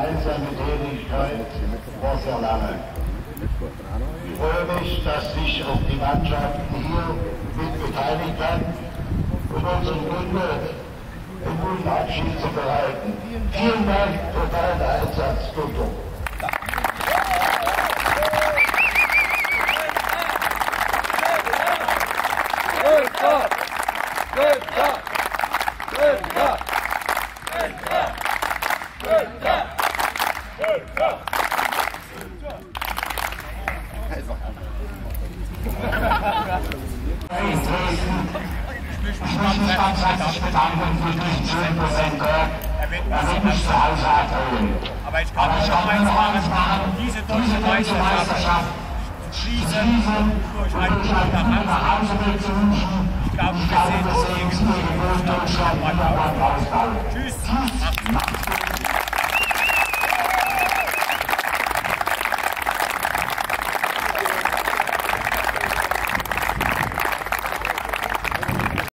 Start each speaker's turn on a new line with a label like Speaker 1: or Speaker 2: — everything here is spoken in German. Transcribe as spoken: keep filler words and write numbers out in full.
Speaker 1: gemeinsame Tätigkeit vor sehr lange. Ich freue mich, dass sich auch die Mannschaften hier mit beteiligt hat, um unseren Gründer einen guten Abschied zu bereiten. Vielen Dank für deinen Einsatz, Toto.
Speaker 2: Ich möchte mich ganz herzlich bedanken für die zehn Prozent. Er wird mich zu Hause abholen. Aber ich kann noch eins machen, diese deutsche Meisterschaft zu schließen durch einen guten Nachhauseweg zu wünschen. Ich glaube, wir sehen uns irgendwo in Deutschland weiter aufbauen. Tschüss.